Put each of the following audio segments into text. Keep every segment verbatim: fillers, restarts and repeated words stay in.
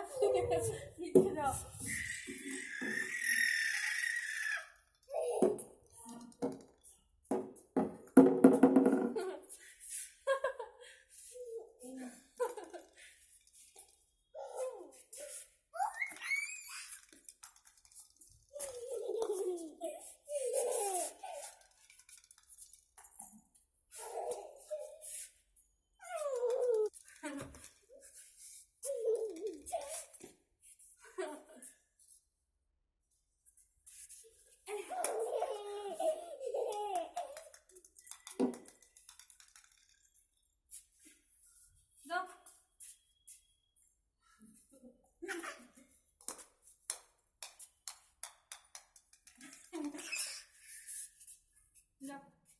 पीछे जाओ। No.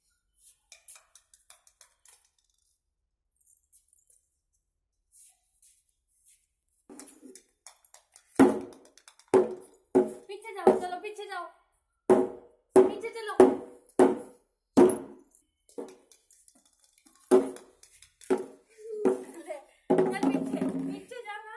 पीछे जाओ, चलो पीछे जाओ, पीछे चलो। चल पीछे, पीछे जाना।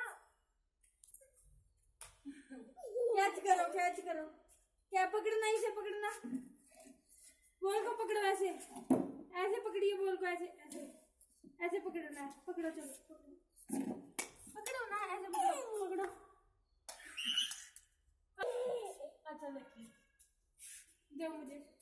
कैच करो, कैच करो। क्या पकड़ना, इसे पकड़ना। बॉल को पकड़ो ऐसे, ऐसे पकड़िए बॉल को, ऐसे ऐसे ऐसे पकड़ना है। पकड़ो, चलो पकड़ो, पकड़ो ना, ऐसे पकड़ो, पकड़ो। अच्छा देखिए, दो मुझे।